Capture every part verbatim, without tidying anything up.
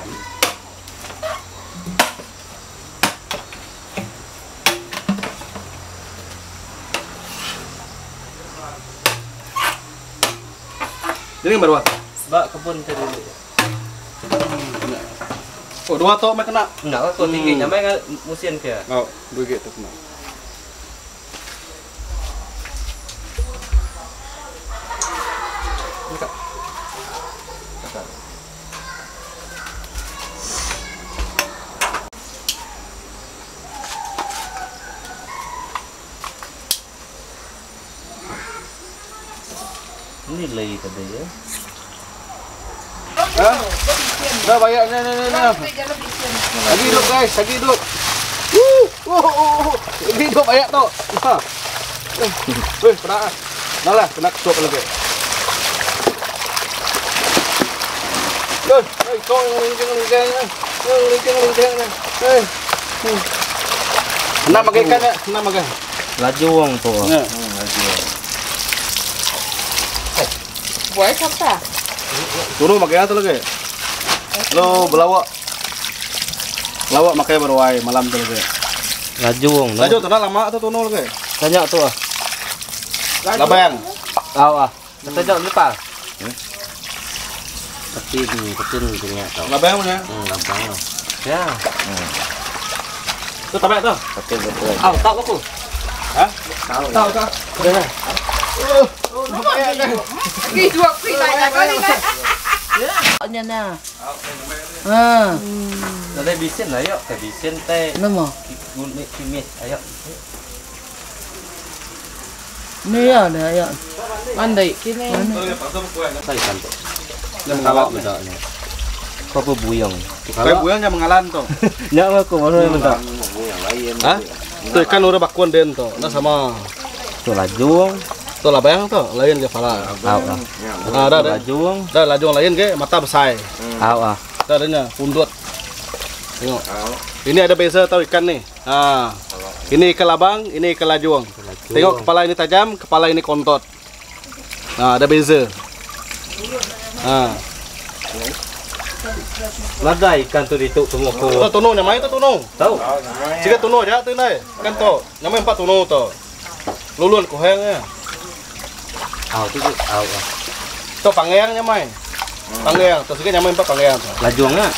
Jadi baru apa? Sebab kebun ke dulu. Oh, dua tok mai kena. Enggak, kau tinggi nyamai kan musim ke. Oh, begitu kena. Ini lagi tadi ya. Hah? Dah bayar ni ni ni. Lagi hidup guys, lagi hidup. Wuh, wuh, wuh. Lagi hidup banyak tu. Ha. Weh, pernah. Dah lah, kena ketuk lagi. Dah, hey, kau yang lincang-lincang ni. Yang lincang-lincang ni. Hei. Nak makan ikan tak? Nak makan. Lajuang tu. Ya. Hmm, lajuang. Buat apa? Turun makan tu lagi. Lo belawak. Lawak makan baru ai malam tu lagi. Lajuang. Laju tu nak lama tu tunul lagi. Tanya tu ah. Labang. Tahu ah. Kita jauh lepas. Kecil ni, kecil ni tanya tahu. Labang punya. Hmm, labang. Ya. Tu tabak tu. Kecil betul. Ah, tahu aku. Hah? Tahu. Tahu tak? Dah. Oh, banyak kan. Pergi dua pergi naik kali naik. Nya na. Ha. Dah bisin lah yuk, ke bisin teh. Nama. Gulai kimis, ayo. Ni ya dah ya. Mandai kini. Tadi kan tu. Dia mengalat benda ni. Kau apa buyang? Kayak buyangnya mengalan tu. Nyak aku mana benda? Hah? Tu ikan udah bakuan den tu. Nah sama. Tu lajuang. Tu labang tu, lain ke pala. Tahu ah. Ah, dah dah. Lajuang. Dah lajung lain ke mata besar. Tahu ah. Dah adanya pundut. Tengok. Ini ada beza tau ikan ni. Ha. Ini ikan labang, ini ikan lajuang. Tengok kepala ini tajam, kepala ini kontot. Nah, ada beza. Ha. Lada ikan tu dituk semua ko. Tu tunu nyamai tu tunu. Tahu? Jika tunu aja tu nai. Kan tu. Nyamai empat tunu tu. Lulun ko hengnya. Ah, tu tu. Ah. Tu pangeang nyamai. Pangeang, tu sikit nyamai empat pangeang tu. Lajuang ah.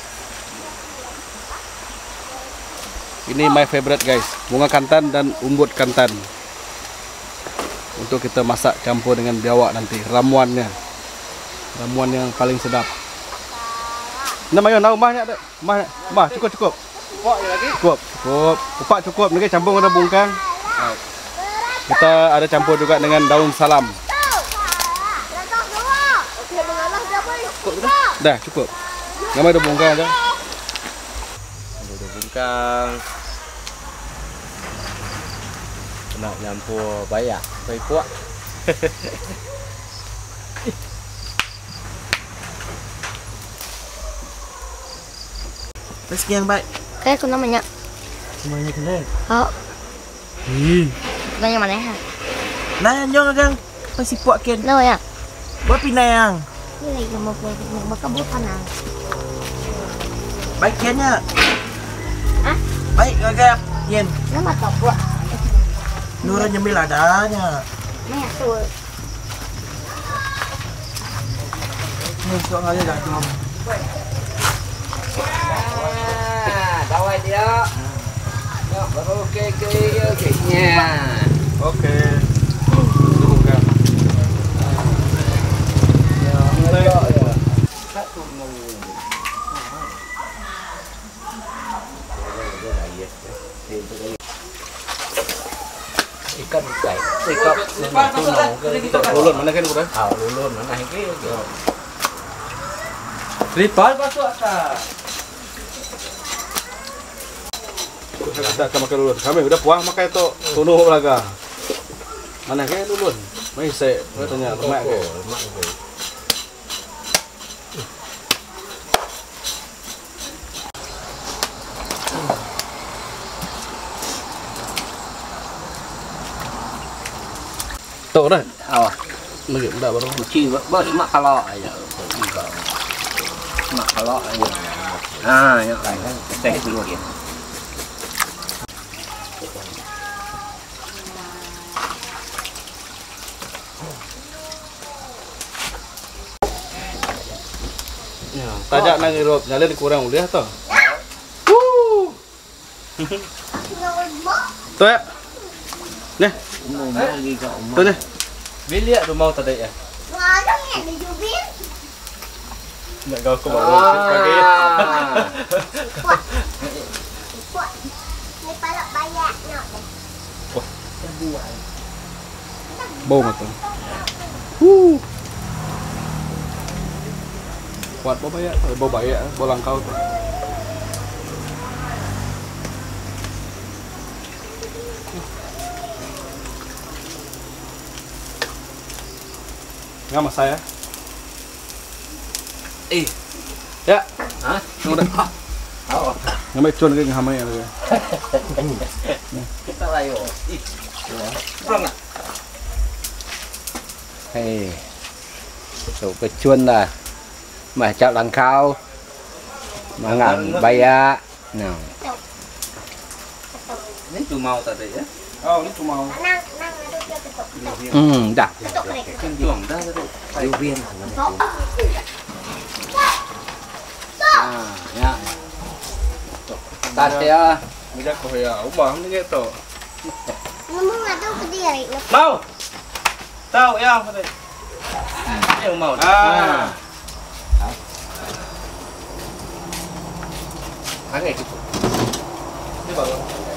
Ini my favorite guys, bunga kantan dan umbut kantan. Untuk kita masak campur dengan biawak nanti, ramuannya. Ramuan yang paling sedap. Nah, mayo nak umahnya ada. Umah, umah cukup cukup. Upak lagi? Cukup, cukup. Upak cukup, ni campur dengan bungkang. Kita ada campur juga dengan daun salam. Dah, cukup. Nama ada bungkang aja. Ada bungkang. Nak nyampur bayar, baik kuat. Rezeki yang baik. Kayak aku namanya. Semuanya kena. Oh, Ih. nanya mana ya? Nah, yang gang pasti puak ken. Nawa ya? Buat pinayang. Ini lagi mau mau bakal bukan ang. Baik kennya. Hah? Baik gagap. Yen. Nama tak buat. Nurun nyemil adanya. Mana tu? Ini sok aja jatuh. Ah, dawai dia. Ya, baru ke ke ke-nya. Oke. Itu bungkang. Ya, ya. Satu mau. Ikan ikan, ikan Lulun mana kan udah? ah lulun mana ini? Lipat masuk atas. Sudah sama makan lulun. Kami udah puas makan itu tunu belaga. Mana kan lulun? Mai se, katanya lemak ke. Tok dah. Awak. Lagi dah baru. Cuci bos mak kalau aja. Mak kalau ah, ya kan. Teh dulu ya. Tajak nang irup, nyalin kurang uliah toh. Tuh ya. Nih. Tuh nih. Bilik tu mau tadi ya. Ngarang ya di jubin. Nak kau aku baru pagi. Kuat. Kuat. Ni palak banyak nak. Bau mata. Huh. Kuat bau banyak, bau banyak, bau langkau tu. Ngam saya. Eh, Ya. hah? Sudah. Oh, Ngambil cun ke ngamai lagi. kita layo. Ih. Kurang ah. Hei. Số cái chuôn là mà chạo đằng khao mà ngàn bay á nào Ini tu mau tadi ya. Oh, ini cuma mau. Nang nang ada dia ketuk. ừ đã Ketuk mereka. Juang dah tadi. yêu viên Ketuk. à nhá ta sẽ Mijak kau ya, ubah ni ke tu. Ngomong ada ke diri. Mau. Tahu ya, tadi. Yang mau. Ah. ăn này Ni baru.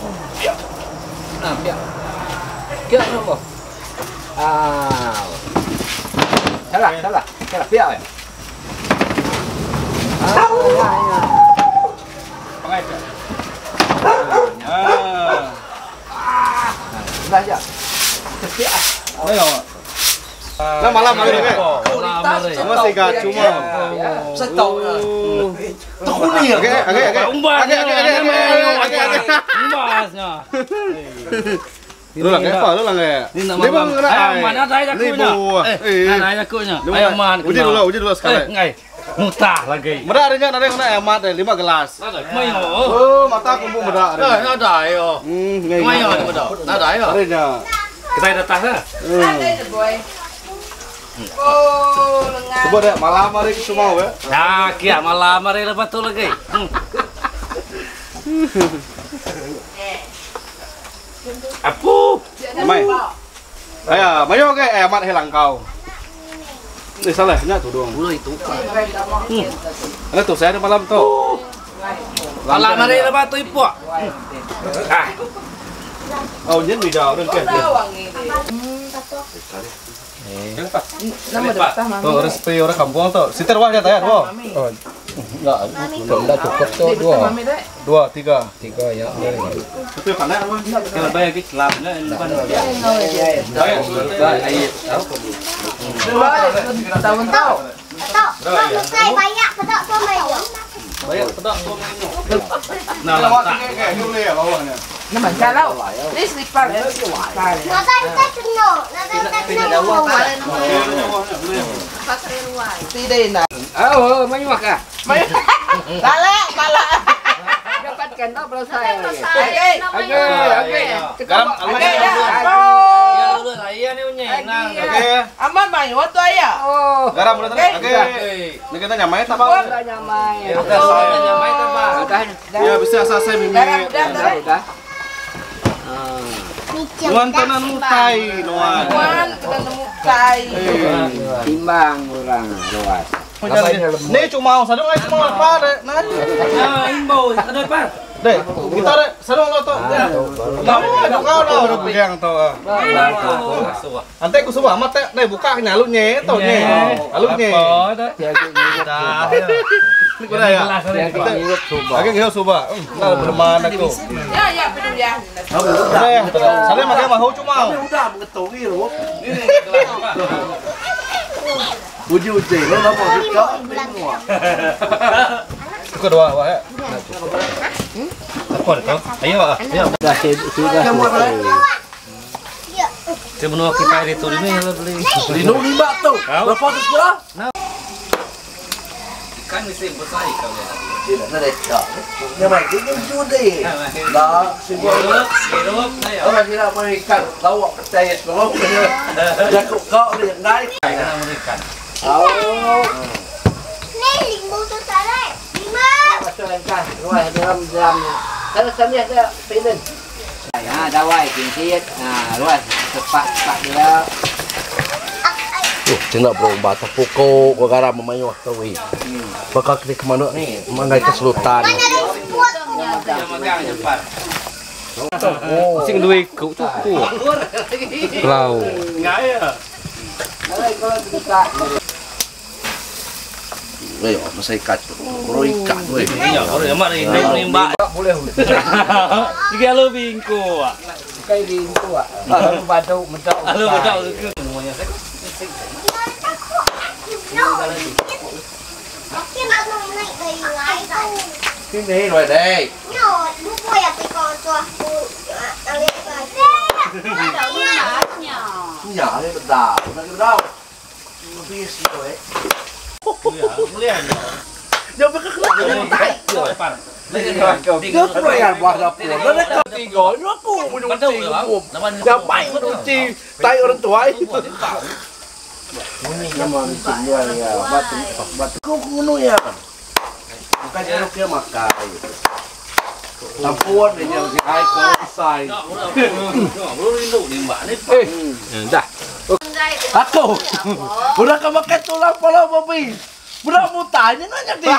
à biết kia nó không à thế là thế là thế là biết rồi à Pakai tu. Ah. ra chưa biết Ni apa? Nah malam hari ni. Masih gak cuma. rất to Tahu ni. Okey, okey, okey. Umbah. Okey, okey, okey, okey, okey. Umbahnya. Lu lang apa? Lu lang eh. Ini nama Dia bang bang. kena. Ayo man, ada aja kunya. Eh, ada aja kunya. Ayo man. Uji dulu, uji dulu sekali. Eh, ngai. Mutah lagi. Medak ada yang ada yang kena emat lima gelas. Ada, mayo. Oh, mata kumbu medak ada. Eh, ada ayo. Hmm, ngai. Mayo ada bedo. Ada ayo. Adanya. Kita ada tas dah. Oh, lengan. Coba deh malam hari kita mau ya. Ya, kia malam hari lepas tu lagi. Hmm. Apu. Mai. Ayah, mayo ke emat hilang kau. Ini salah, nya tu doang. Bulu itu. Ada tu saya ada malam tu. Malam hari lepas tu ipu. Ah. Oh, nhân bị đào đơn kể. Nama depan mami. Tuh, resipi orang kampung tuh. Sitar wah dia tayar, wah. enggak udah cukup tuh dua Mami deh. Dua, tiga. tiga ya Itu pandai apa? Kalau bayar kita selapnya depan. Tahun tahu. Ketuk. Mau kai banyak ketuk tu mayo. Bayar pedak tuh ini. Nah, Lawat tak. kayak kayak dulu ya bawahnya. Nama kalau. Ini selipar ya. Nada kita kena. Nada kita kena. Tidak nak. oh mấy mặt à Lala, lala. Dapatkan tak selesai. Okey. Okey, okey. Garam, Okey dah. Ya, lu saya ni punya. Nah. Oke. Aman mai, waktu ya. oh Garam udah tadi. Oke. Ini kita nyamai tak bang? nyamai Udah saya nyamai tak bang. udah Ya bisa selesai mimi. Garam udah, udah udah Nuan tenan mutai, nuan. Wan, kita nemu kai. timbang orang luas Nih cuma sadung lagi cuma apa deh? Nah, Ah, imbau, ada apa? deh kita deh sadung lo tuh. Lama ada kau lo udah pegang tuh. Ante ku subuh amat teh, deh buka nyalu nye tuh nye, alu nye. Ini kuda ya. Oke kita subuh, nah berman aku. Ya, ya, betul ya. Udah ya, saya makai mau cuma. Udah mengetahui loh. Ini gelas. Uji-uji lo lah mau juga. Kedua, wah ya. Apa itu? Ayo, ayo. sudah sudah Saya menua kita itu ini yang beli. Lino lima tuh. Berapa tuh sekolah? Kan mesti besar kau ya. Tidak ada dah. Nhưng mà cái những chút đi. Đó, xin Hidup, lỗi. hidup, ayo. Ông chỉ là mày cắt lâu cái tay nó không được. Ra cũng có điện đấy. Kita memberikan. Đó. Nih, limbu tu salah. Lima. Cho anh cắt. Rồi làm làm. Thế là sẵn nhạc ra phí lên. Ah, dawai kincit. Ah, luas cepat cepat dia. Cina bro, bata pukul gua garam memayu tawi. Bakal kita kemana nih? Mana ke Sultan. Mana ada kuat punya. Yang megang cepat. Sing duwe kau tu ku. Klau. Đây, nó xây cạch, nó ikat tuh. Iya, baru ya mak ini nimba. Boleh. Tiga lu bingko. Kai di itu ah. Lalu batu mentok. Lu betul ke semuanya. No. Cái mặt nó này đầy lái đâu. Cái này rồi đây. No, lúc quay thì còn cho. Tao lên rồi. Nhỏ lên bật đảo, nó cái đâu? Nó bia xí rồi ấy. Lihat. Nhưng mà cái cái cái tay. Cepat. Nước nó này vào là của nó đấy cầm gì gói nó cụ mình dùng gì của nhà bảy nó dùng chi tay ở trên tuổi. Nhưng mà mình chỉnh rồi ba tính hoặc ba tính không nuôi à. Cái cái kia mà cài. Làm buôn để nhờ cái ai có xài. Belum lu nimba ni. Dah. Aku, udah kemakan tulang pala babi. Udah mau tanya nanya di.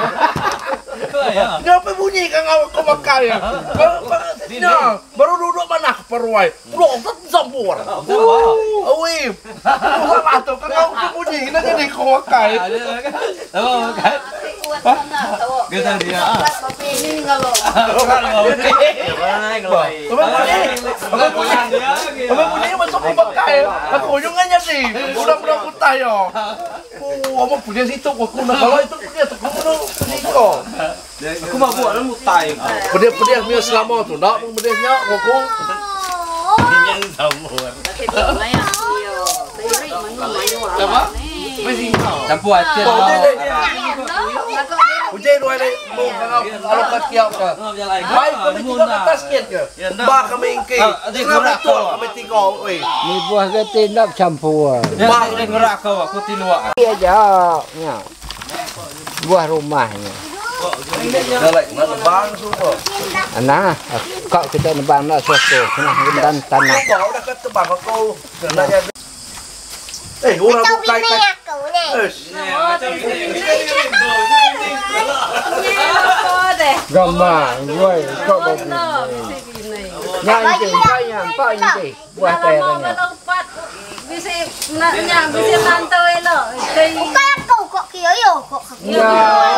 Kenapa bunyi kan kau makan ya? Nah, baru duduk mana perwai. Belum tak sempur. Awi, bukan atau kan kau bunyi nanya di kau makan. Tahu kan? Kita dia. Ini kalau. Kalau kalau. Apa bunyi? Apa bunyi? Apa bunyi masuk kau makan? Aku juga nanya di. Udah-udah aku tanya. Oh, apa punya situ? Aku nak kalau itu punya tu kamu tu situ. Aku mau buat lu mutai. Pedih-pedih punya selama tu. Nak pun pedihnya aku. Yang sambur. Apa? Mesti kau. Campur aja. Hujan dua ni. Kalau kat kiau ke. Baik kami tiga ke atas kiat ke. Ba kami ingki. Kenapa tu kami tiga? Oi. Ni buah ketin nak campur. Ba ni gerak kau aku tiluak. Dia aja. Ya. Buah rumahnya. Dah lagi mana bang semua. Anak, kau kita nebang nak suatu. Kena rendan tanah. Kau dah kata bang aku. Nak jadi. Eh, orang Tao bukai bị kan. mẹ cậu này. Gambar, gue kau bagus. Nyanyi, kau yang kau ini buah teranya. Bisa nak bisa lantau elok. Bukan cậu kok kia yo kok. Ya.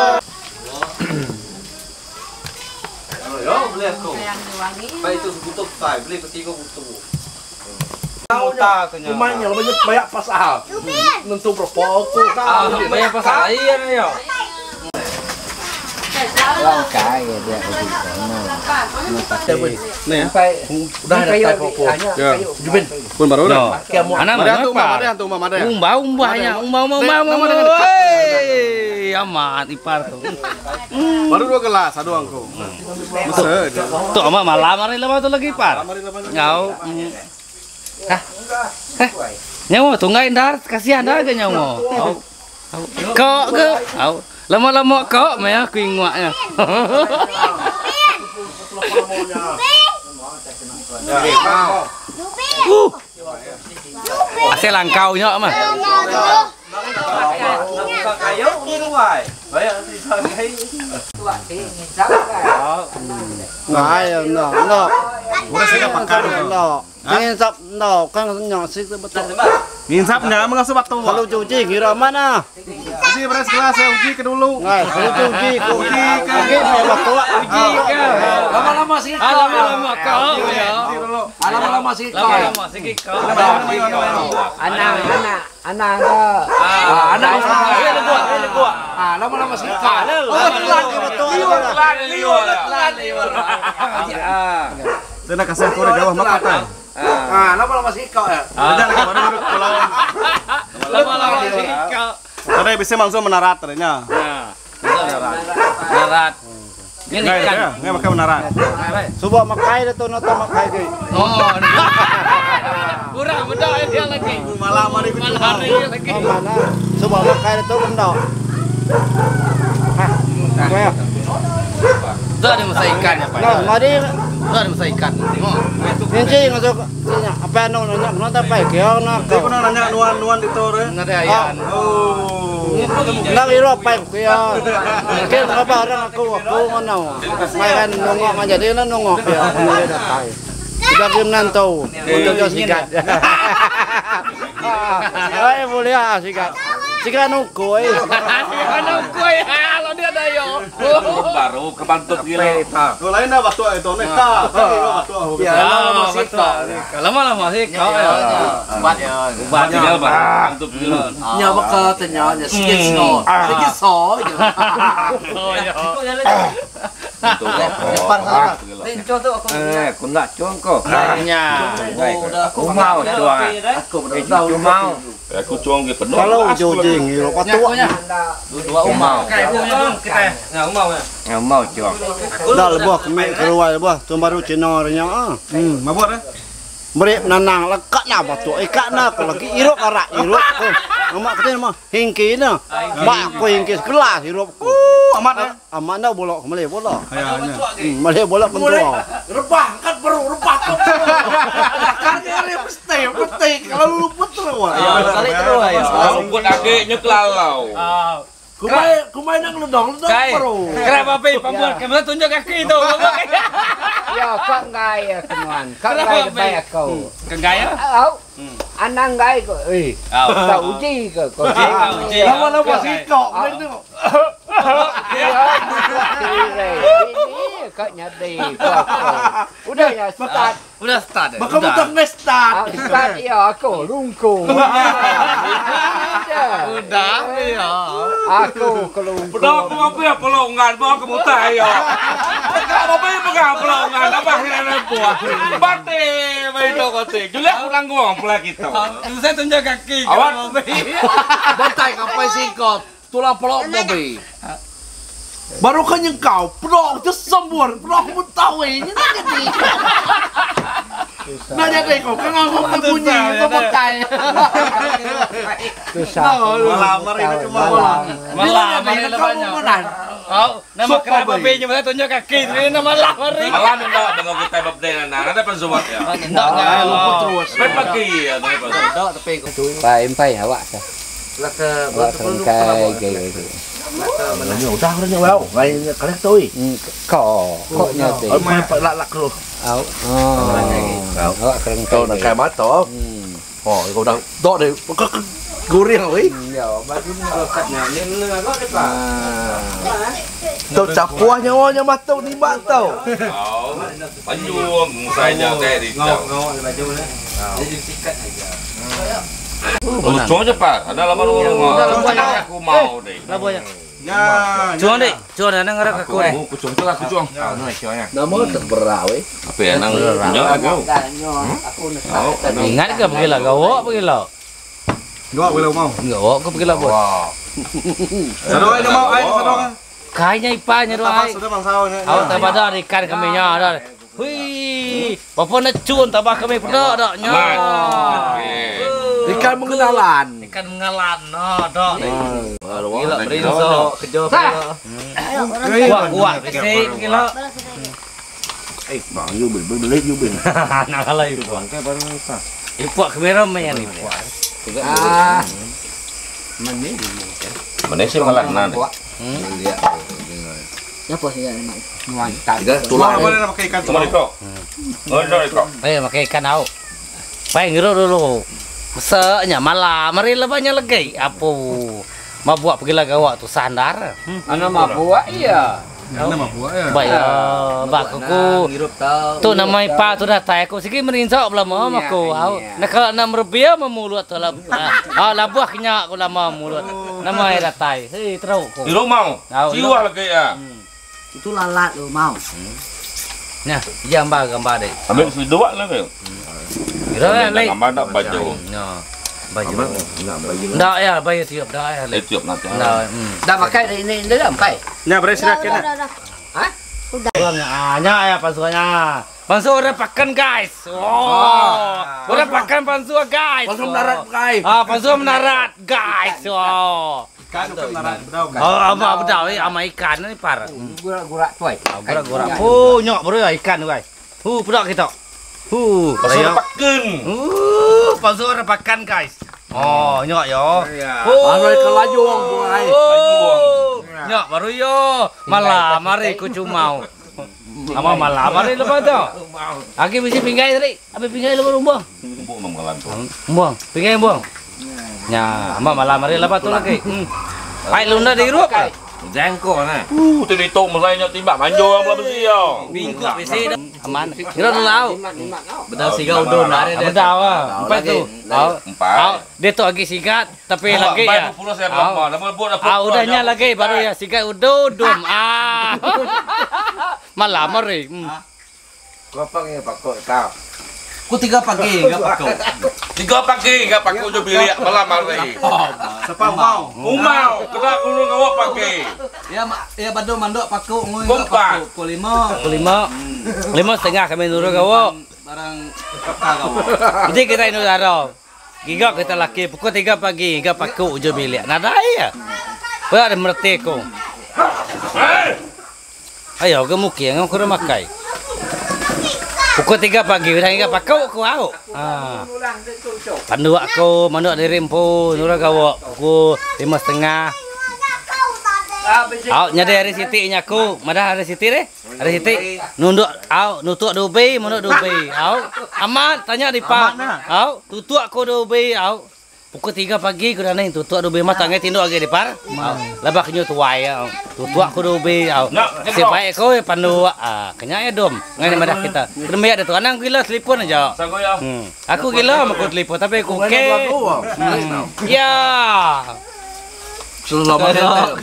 Yo, beli aku. Baik itu butuh sai, beli peti kau butuh. Muta kenyang. Cumanya banyak banyak pasal. Nentu berapa aku. Ah, banyak pasal iya yo. Langkai dia begitu. Nih ya. Sampai Udah ada kayu kayak popo. Ya. Jubin. Pun baru dah. Anak Mari mana antum, ipar? mari antum, mari. Umbah umbahnya, umbah umbah umbah. Nama umbah. dia dekat. Hei, amat ipar tuh. Baru dua gelas, aduh angku. Bisa. Tuh amat malam hari lama tuh lagi ipar. Ngau. Hah? Nyawa tunggain dar, kasihan dar ke nyawa. Kok ke? Au. Lama-lama kok maya kuingwaknya. Uh. Asal langkau nyok mah. Kayu ini wai. Banyak di sana. Ngai no no. Udah saya pakai No. Ingin sap no kan nyong sik betul. Nginsapnya mengasuh batu. Kalau cuci kira mana? Jadi beres gelas saya uji ke dulu. Ngai, kalau cuci ku Uji ke. Oke, saya betul. Uji ke. Lama-lama sih. Lama-lama kau ya. Uji dulu. Lama-lama sih. Lama-lama sikit kau. anak anak anak ada. Ah, anak sama. Ini gua, ini gua. Ah, lama-lama sih. Ah, Lagi betul. liwat, liwat, liwat. Ah. Saya kasih aku udah jauh makan. Ah, lama-lama sih kau ya. Udah lagi baru duduk pulau. Lama-lama sikit kau. Tadi bisa langsung menarat ternyata. Nah. darat. Darat. Ini Ngai ikan. ya, ngai pakai menarat. Subuh makai itu nonton makai ke. Oh. Kurang benda dia lagi. Malam hari itu. Malam hari lagi. Oh mana? Subuh makai itu benda. Hah. Kaya. Itu ada masa ikan ya, Pak. Nah, mari Itu ada masa ikan. Oh. Ninci ngasuk apa anu nanya nonton apa kaya nak. Dia pernah nanya nuan-nuan di tore. Ada ayam. Oh. Nak iro apa kaya. Mungkin apa orang aku aku mana. Main nongok aja dia lah nongok ya. Dia datang. Sudah kim nantau untuk kau sikat. Ay boleh ah sikat. Sikat nungkoi. Sikat nungkoi. Kalau dia ada yo. Baru kebantu gila. Kau lain dah batu itu nek ta. Batu. Ya, masih kok. Kalau malah masih kok ya. Ubat ya. Ubat tinggal bantu gila. Nhờ bác cơ thì nhờ nhờ xịt sò, xịt sò chứ. Oh ya. Eh, aku nak cuang kau. Nya. Aku mau cuang. Aku mau. Aku cuang ke penuh. Kalau jojing iro patua. Dua umau. Kayak punya kita. Nah, umau ya. Aku mau cuang. Dah lebuh kemek keluar lebuh tu baru Cina nya ah. Hmm, mabuk dah. Merek nanang lekat na batu ikat na ko lagi irok arak irok ko. Mak kata mah hingki na. Mak ko hingki kelas irok ko. Amat ya. Amat na bolok kembali bolok. Kayaknya. Malih bolok kontrol. Rebah kan baru rebah kok. Karena dia mesti mesti kalau lu puter wah. Kali terus ya. Rumput adiknya kelalau. Kumai kumai nang ledong ledong Kai. baru. Kenapa pi pembuat kamera tunjuk kaki tu. Ya, kau ngai ya kenuan. Kau ngai baik kau. Kegaya? Au. Anak ngai kau. Eh, kau uji ke kau. uji. Lama-lama sikok main tu. Ini kau nyadi kau. Udah ya start. Udah start. Maka mudah nge-start. Start ya aku rungkung. Udah ya. Aku kelungkung. Pedok aku apa ya pelongan bawa ke mutai ya. Apa ya pegang pelongan apa akhirnya buah. Bate mai to kote. Julia pulang gua pula gitu. Saya tunjuk kaki. Awak bantai kapai sikot. Tulang pelok mobil. Baru kan yang kau pelok itu sembur, pelok pun tahu ini nak jadi. Nak jadi kau kan ngomong ke bunyi kau pakai. Malam hari itu cuma malam. Malam ini lebannya. Oh, nama kenapa pinjam saya tunjuk kaki ini nama lari. Malam enggak dengan kita birthday nana, ada pensubat ya. Enggak enggak lupa terus. Main pagi ya, Enggak tapi Pak empai awak sah. là ke Awak kerengkai gaya. Nhiều ta rất nhiều đâu, ngày cái đấy tôi. Kau, kau nyati. Ở mai phải lạ lạ rồi. Au. Oh. Awak kerengkai. Câu là cài bát to. Ồ, câu đang to đấy, có cú riêng rồi. Ya, bagus lekatnya. Ini enggak ada Pak. Tao chả qua nhau nhưng mà tao đi bạn tao. Bánh vuông xài nhau tè thì Ngau, ngau là baju ni. jadi sikat aja. Cuma cepat, ada lama lu aku mau deh. Lah banyak. Ya. Cuang deh, cuang ada ngarep aku deh. Aku kucung tu aku cuang. Ah, nu sionya. Nama terberau eh. Apa ya nang nyo aku. Ingat ke pergi lah gawak pergi lah. Gawak boleh mau. Gawak ke pergi lah bos. Sadoi ni mau ai sadoi. Kayaknya ipanya doang. Apa sudah bang sawo ni. Awak tak pada ikan kami nya ada. Hui, bapa nak cun tabah kami pernah dak nya. Ikan mengenalan. Ikan mengalan, no, dak. Gila Gila berinso, kejo gila. Kuat, kuat, bisik gila. Eh, bang you bin, beli you bin. Nak kalah itu bang. Ipuak kamera main ni. Ah. Mana sih mengalah nan. Apa sih yang Mantap. Tulang boleh nak pakai ikan Cuma tulang. iko. Oh, no iko. Eh, makai ikan au. Pai ngiro dulu. Mesenya malam, mari lebanya lagi. Apa? Mau buat pergi lah gawak tu sandar. Anak mah buat iya. Mana mah buat ya. Baik, bak aku. Tu nama ipa tu dah tai aku sikit merinsak belah mau aku. Nak kalau enam rupiah memulut tu lah. Ah, lah buah kenyak aku lama mulut. Nama ai dah tai. Hei, teruk aku. Di rumah. Jiwa lagi ya. Itu lalat lo mau. Nah, gambar gambar deh. Ambil video lah ke. Kira lain. Gambar nak baju. No. Baju. Ndak ya, baju tiup dah ya. Eh, tiup nanti. Ndak. Dah pakai ini ini dah pakai. Nya beres dah kena. Orangnya hanya ya pansuanya. Pansu udah pakan guys. Oh. Udah pakan pansu guys. Pansu mendarat guys. Ah, pansu mendarat guys. Oh. Ikan tu mendarat bedau. Oh, apa bedau eh sama ikan ni par. Gura-gura tuai. Gura-gura. Oh, nyok bro ikan tu guys. Hu pedak kita. Hu, Pasal paken. Uh, pansu udah pakan guys. Oh, nyok yo. Oh, Arai kelajong buai. nyok baru yo. Malah mari ku cumau. Ama malah mari lepas tu. Aki mesti pinggai tadi. Apa pinggai lepas buang? Buang menggalan tu. Buang, pinggai buang. Nya, ama malah mari lepas tu lagi. Hmm. Ai luna di rup. Jangko na. Uh, tu ditok mulai nyok timbak manjo ang belah besi yo. Bingkuk besi aman. Kira lau. Bedal siga udun ada dia. Bedau ah. Empat tu. Au. Empat. Dia tu lagi sigat tapi lagi ya. Empat puluh saya berapa? Nama buat apa? Ah, udahnya lagi baru ya sigat ududum. Ah. Malah mari. Hmm. Berapa ni Pak Kok kau? Ku tiga pagi enggak pakai. Tiga pagi enggak pakai udah bilik malam hari. Siapa mau? Umau, kena guru ngawak pagi. Ya ya badu mandok paku ngoi Gompa. Pukul lima. Pukul lima. Lima setengah kami nurut gawo. Barang gawo. Jadi kita ini daro. Giga kita laki pukul tiga pagi enggak paku ujo bilik. Nada ya. Ba ada merteko. Ayo ke muki ngau kurang makai. Pukul tiga pagi udah enggak pakai aku au. Ah. Pandu aku mandu dari Rimpo nurut gawo pukul lima setengah. Au nyade hari Siti nyaku, madah hari Siti deh. Hari Siti nunduk au nutuk dobe mandu dobe. Au aman tanya di Pak. Au tutuk aku dobe au. Pukul tiga pagi kuda nih tutuk dobe mah tangai tinduk lagi di Par. Labak nyu tuai au. Tutuk aku dobe au. Sipai ko pandu ah kenya ya dom. Ngai madah kita. Demi ada tu anang gila telefon aja. Hmm. Aku gila mau telefon tapi aku ke. Ya. Sudah lama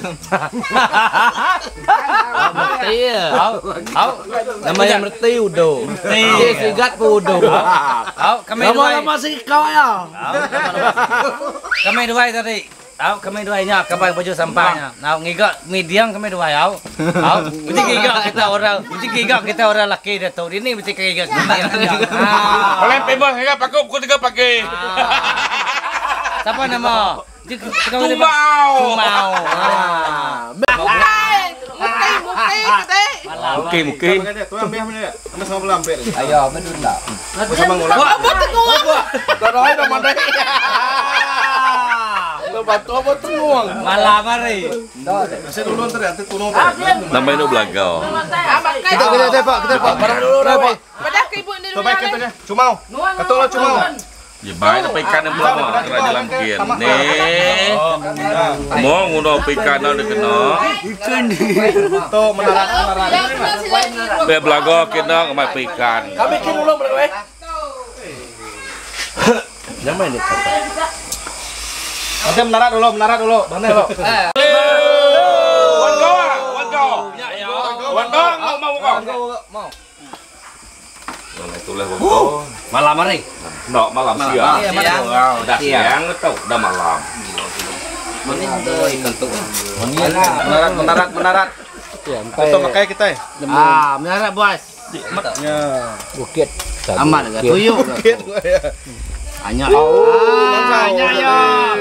Merti ya. Au, au. Namanya merti udo. Merti sigat pu udo. Au, kami dua. lama sih kau ya. Kami dua tadi. Au, kami dua nya kapai baju sampahnya. Au, ngigak mediang kami dua au. Au, mesti ngigak kita orang, mesti ngigak kita orang laki dah tahu. Ini mesti ngigak mediang. Oleh pebas enggak pakai pukul tiga pagi. Siapa nama? Tumau. Tumau. Oke, mungkin. Tu ambil ambil. Ambil sama belam ambil. Ayo bedun dah. Sama ngulang. Wah, apa tenguang? Darai dah mandai. Lepas tu apa tenguang? Malah mari. Saya dulu ntar ya, tu nong. Namanya itu belagau. Kita kita kita Pak, kita Pak. Barang dulu dah Pak. Padah ke ibu ni Tu baik katanya. Cumau. Ketua cumau. Ya baik tapi ikan yang belum mau kena dalam kian. Nih. Mau ngundo ikan ada kena. Ikan ni. Tu menarat menarat. Be belagau kena ngamai ikan. Kami kin dulu mereka. Yang main ni. Kita menarat dulu, menarat dulu. Mana lo? Wan go, wan go. Wan go, mau mau kau. Mau. Itulah wan go. Malam mari. No, malam siang. Iya, malam. Udah siang itu udah malam. Menarat, menarat, menarat. Itu makanya kita. Ah, menarat bos. Ya. Bukit. Aman enggak tuyul. Hanya hanya ya.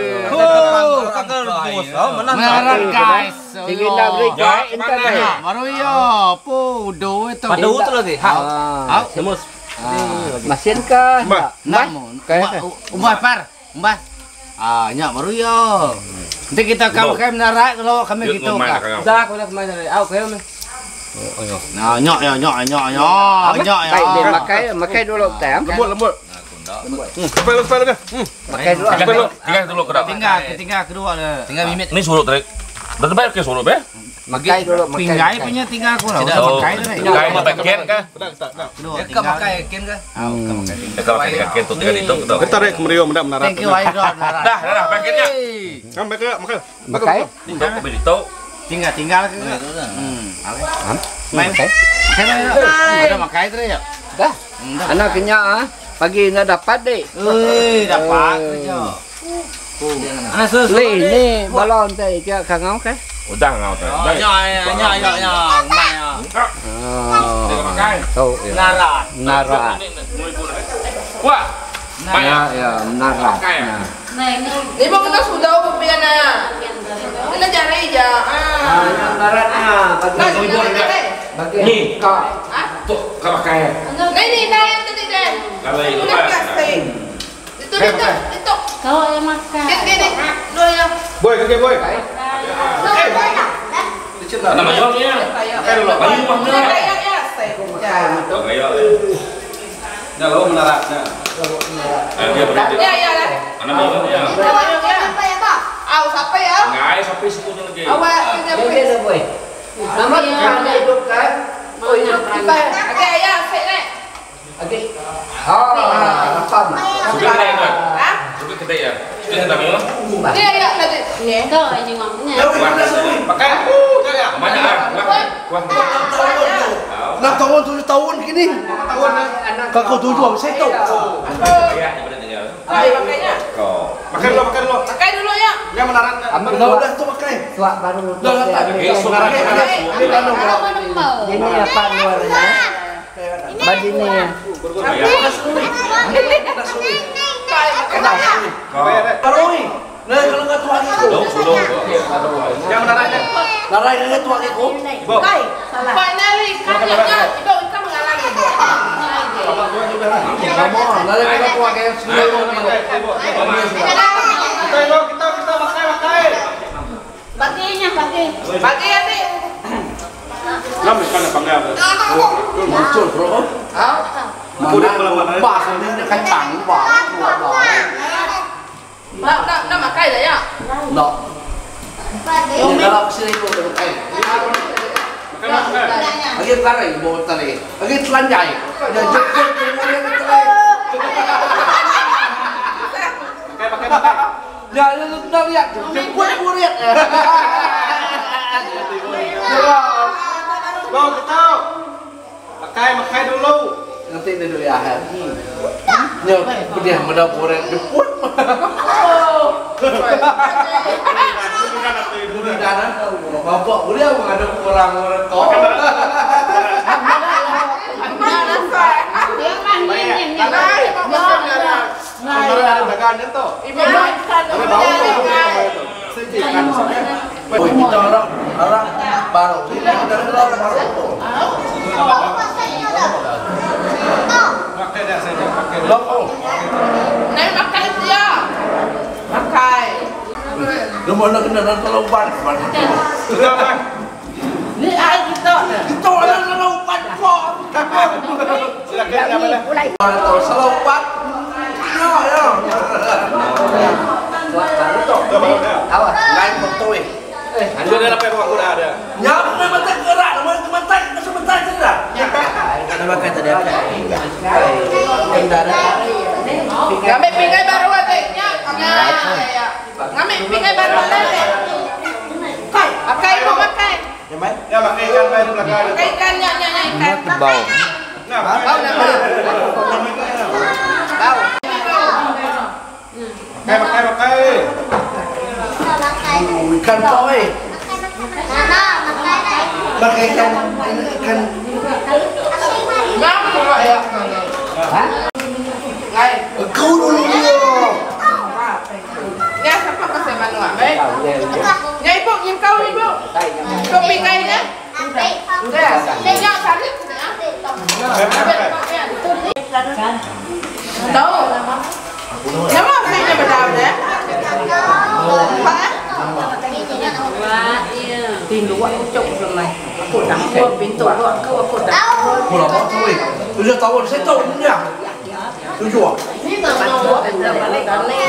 Menarat guys. Tinggi dah beri kuai internet. Baru ya, po do itu. Pada itu lagi. Ha. Semus. Mesin kah? Namun, Kayak umbah par, umbah. Ah, nya baru ya. Nanti kita kau kayak menarat kalau kami gitu. dah kau nak main dari. Au kau ni. Nah, nyok ya, nyok, nyok, nyok, nyok ya. Kai dia makai, makai dulu tem. Lembut, lembut. Sampai lu, sampai lu. Makai dulu. Tinggal dulu, tinggal dulu kedap. Tinggal, tinggal kedua le. Tinggal mimit. Ini suruh trik. Dah bayar ke suruh be? Makai dulu, makai. Pinggai punya tinggal aku lah. Oh, Makai tu. Kai mah paket kah? Kedua. Kau makai ken ke? Ah, kau makai. Kalau pakai paket tu tinggal itu kedap. Kita rek kemeriu mendak menarat. Thank you, Aidon. Dah, dah paketnya. Kan mereka makan. Makai. Untuk beli tahu. Tinggal, tinggal ke? Hmm. Main. Ada makai tu ya. Dah. Anak kenya ah. Pagi nak dapat dek. Eh, dapat kerja. Ana sus. Li ni balon teh ke kangau ke? Udah ngau teh. Oh, nyok nyok nyok nyok mai. Oh. Tahu ya. Narat. Narat. Wah. Ya, ya, narat. Nah, Ini mau kita sudah upian na. Kita cari aja. Ah. Naratnya bagi Ibu bagi Nih. kok. Tuh, kalau kayak. Ini nih, yang tadi deh. Kalau itu Ini plastik. Itu itu itu. kau yang makan. Gini gini. Dua yang. Boy, oke boy. nama jualnya. Ayo mahnya. Ya ya saya. Ayo. Nah, lo menaratnya. Ayo dia berarti. Ya ya lah. Mana jualnya? Apa ya pak? Aw siapa ya? Ngai sampai sekunya lagi. Awak siapa? Dia dia boy. Nama kami hidup kan. Oh iya. Kita. Oke ya saya nih. Oke. Oh, apa? Sudah kita itu. Hah? Sudah kita ya. Sudah kita minum. Iya iya tadi. Nih. Kau yang ngomongnya. Pakai aku, ya. Mana ah? Wah. Enam tahun tujuh tahun gini. Tahun ya. Kakak tujuh habis itu. Ya, ini berarti ya. Ayo pakainya. Kau. Pakai dulu, pakai dulu. Pakai dulu ya. Yang menaratnya. Udah udah tuh pakai. Suak baru. Udah udah. Menaratnya. Ini kan Kalau mau. Ini apa luarnya? Bajini. Karoi. Nah, kalau nggak tua gitu. Sudah, sudah. Yang menaratnya. Narai nggak tua gitu. Kai. Finally kan ya. Ibu kita mengalami. Kamu, narai nggak tua kayak sebelum ini. Kita yuk, kita kita pakai pakai. Baginya bagi. Pagi ya nih. Lama kan pakai apa? Muncul bro. Mana? Bah, ini kencang bah. Nak nak nak makai dah ya. Nak. Ini dalam sini kau dah pakai. Lagi tarik bawa tarik. Lagi telanjai. Dah jepit kemudian tarik. Pakai pakai pakai. Ya, dah lihat. Jepit murid. Go kita. Pakai pakai dulu. Nanti ini dulu ya. Ya, dia mudah murid jepit. Bapak dia menghadap orang orang kau. Ada dagangan tuh. Ibu makan. Ada bau tuh. Sejikan sebenarnya. Oh, kita orang orang baru. Ini dari orang baru. Pakai dah saja, pakai. Lokal. Naik makan dia. Makai. Lu mana kena dalam telaupan? Sudah, Bang. Ni air kita. Itu orang telaupan kok. Silakan apa dah? Tahu telaupan. Ya, ya. Suak baru tu. Sudah baru dah. Awas. Lain betul. Sudah ada apa yang aku dah ada. Nyam nama tak gerak, nama kementai, kesementai sudah. Nama kata dia. Kendaraan. Ngambil pinggai baru atiknya. Ya, ya. Ngambil pinggai baru atik. Kai, pakai ibu pakai. Yang baik. Ya, pakai ikan main belakang. Pakai ikannya, ya, ya, ikan. Bau. Nah, Bau dah bau. Bau. pakai pakai pakai. Ikan koi. Pakai ikan ikan. Ngam kok ya. Ngai. Kau dulu dia. Ya, siapa kasih manual? Baik. Ya, ibu, nyim kau ibu. Kau pinggainya? Udah. Ya, tarik. Tahu. Nama saya berdaun ya. Wah, iya. Pintu buat ucap selesai. Aku dah buat pintu buat kau aku dah. Mula apa tu? Tujuh tahun, saya tahu dia. Tujuh. Ni tak mau buat dah balik balik.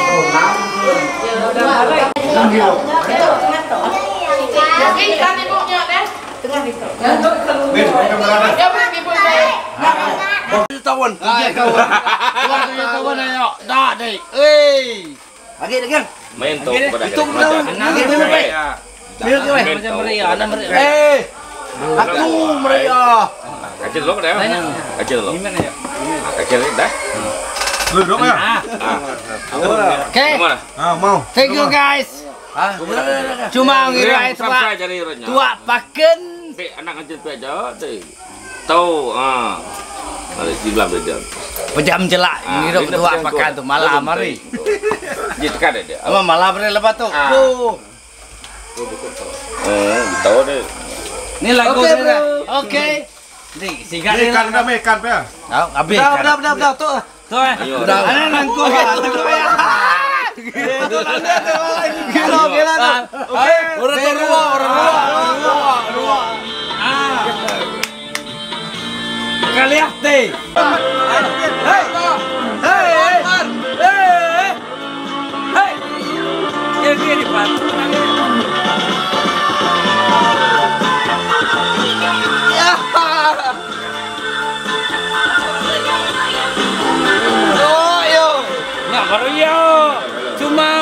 Jadi kan ibunya deh. Tengah itu. Nih, pakai menarat. Ya bagi ibu deh. Tujuh tahun. Tujuh tahun. Tujuh tahun ayo. Dah deh. Eh. Lagi lagi. Main tu pada Itu benar. Lagi benar. Biar ke Macam meriah, ana meriah. Eh. Aku mereka. Kecil dulu dah. Kecil dulu. Gimana ya? Kecil dah. Duduk ya. Oke. Ah, mau. Thank you guys. Cuma ngira itu Pak. Tua paken. Anak kecil aja deh. Tahu ah. Ada di belah beda. Pejam jelak ngira tua pakan tu malam hari. Jadi kan ada. Apa malam hari lepas tu. Eh, tahu deh. Ni lagu dia. Okey. Ni sigat dia. Ikan dah ikan ya. Tahu habis. Dah, dah, dah, dah, tu. Tu eh. Ana nangku tu ya. Gila, gila tu. Okey. Orang tu ruah, orang ruah, ruah, ruah. Ah. Kaliate. Hei. Hei. Hei. Hei. Dia gini Pak. Ya. Oh, yo. Nak baru yo. Cuma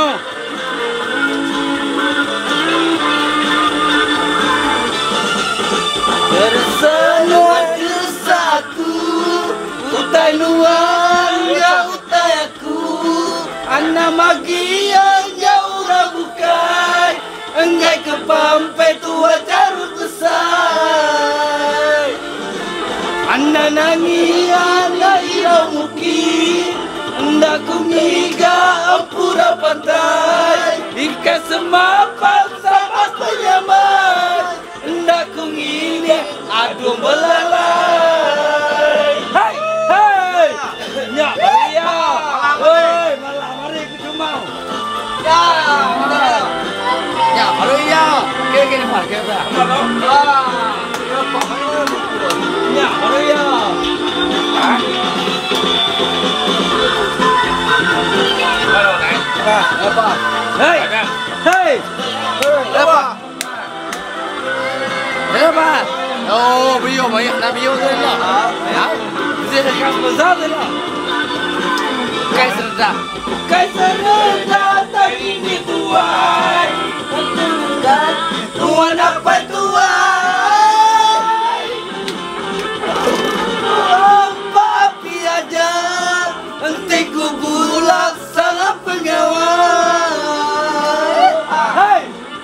Tersenyum desaku, utai luang ya utai aku. Anak magi yang jauh rabukai, enggai ke pampai tua carut besar. Anak nangi anak irau muki, hendak ku miga ampura pantai. Ika semapan sama penyaman, hendak ku ngini aduh belalai. Hai, hai, nyak Maria, hei malam hari aku cuma. Ya, nyak Maria, kira kira apa kira? Ah, nyak Maria. Apa? Hei, hei, apa? Apa? Oh, bio banyak, nak bio tu lah. Ya, bisa dekat besar tu lah. Kai serda, kai serda tak ini tuai, tuai, tuai apa tuai? Apa api aja, nanti ku bulat sangat pengawal. Hai,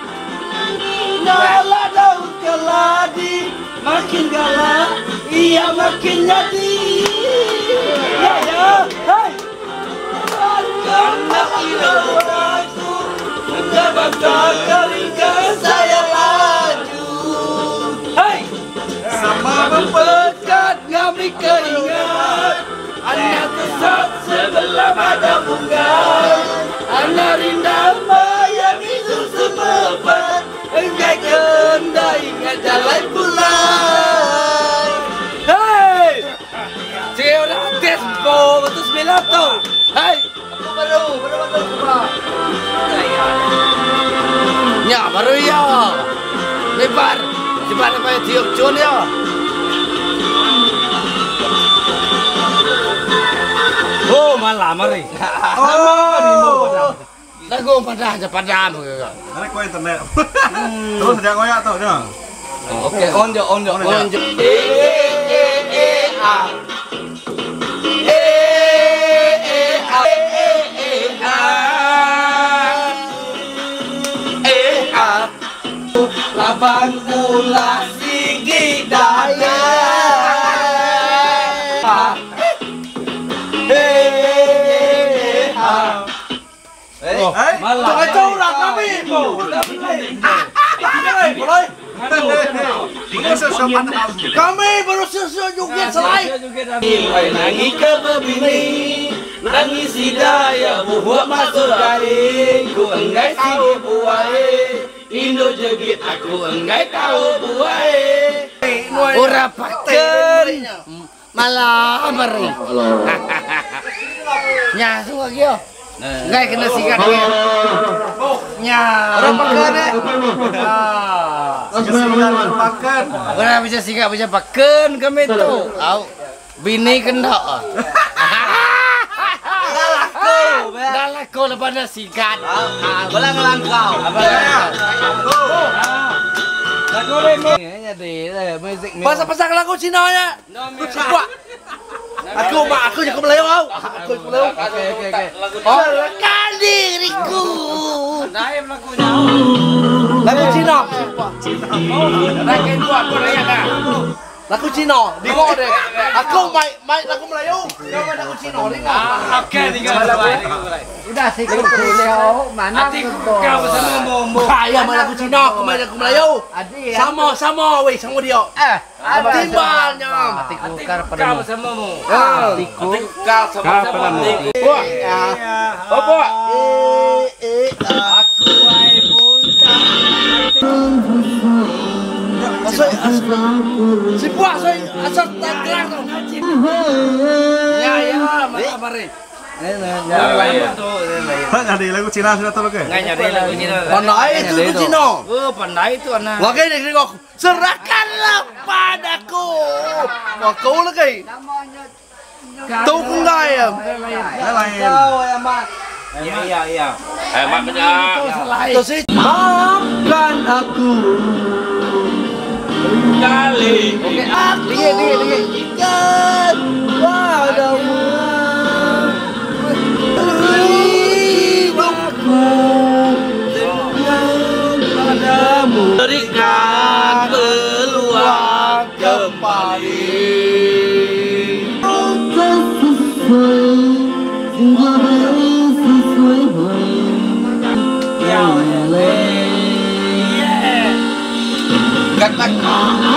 nala daun keladi, makin galak, ia makin jadi. Ya ya, hai. Karena aku sudah bakal kalikan saya laju. Hai, sama mempekat kami keringat. Anak kesat sebelah ada bunga. Anak rindama yang itu semepat. Engkai kendai ngajalai pulang. Hei, seorang despo betul sembilan tu. Hai, aku baru, baru baru coba. Ya, baru ya. Lebar, lebar apa tiup cun ya. Oh, malam hari. Oh, lagu padah je padam. Ada kau internet. Terus dia ngoyak tu dia. Okey, on je, on je, on je. Eh, eh, eh, ah. Eh, eh, ah. Eh, eh, ah. Eh, ah. Laban pula sigi daya. Eh, ah. Eh, malam. Tak tahu nak kami po. Kami baru selesai joget selai. Nangi ke bebini, nangi si daya buat masuk garing. Ku enggai tahu buai, Indo jegit aku enggai tahu buai. Ora paken malam hari. Nya semua kio. Enggak kena sikat dia. Nya orang pakan eh. Ah. Sikat pakan. Orang bisa sikat bisa pakan kami tu. Au bini kendak. Dah laku lepas dah sikat. Ah, bola ngelangkau. Apa ya? Lagu ni. Jadi music. Pasang-pasang lagu Cina nya. Buat. Aku mak aku jago Melayu kau. Aku jago Melayu. Oke oke oke. Serahkan diriku. Naim lagunya. Lagu Cina. Lagi dua Korea kan. Lagu Cina. Dengar deh. Aku main main lagu Melayu. Kau main lagu Cina. Dengar. Oke, tinggal mulai. Udah sih kau Leo mana Nanti kau bersama mau Kaya main lagu Cina. Aku main lagu Melayu. Adi ya. Sama sama weh sama dia. Eh, Timbalnya. Atiku kar kau pada bersama mau. Atiku. Kau sama-sama. Wah. Apa? Eh eh. Aku ai bunta. Asal si buah saya asal tanggerang tu. Ya ya, mana mari. Nyari lagu Cina sudah tahu ke? Nggak nyari lagu Cina. Pandai itu lagu Cina. Oh, pandai itu anak. Lagi ni tengok. Serahkanlah padaku. Wah kau lagi. Tunggai ya. Lain. Iya iya iya. Eh, mak banyak. Itu sih. Maafkan aku. Kali. Aku berikan padamu. Hidupku padamu. Berikan peluang kembali. Katakan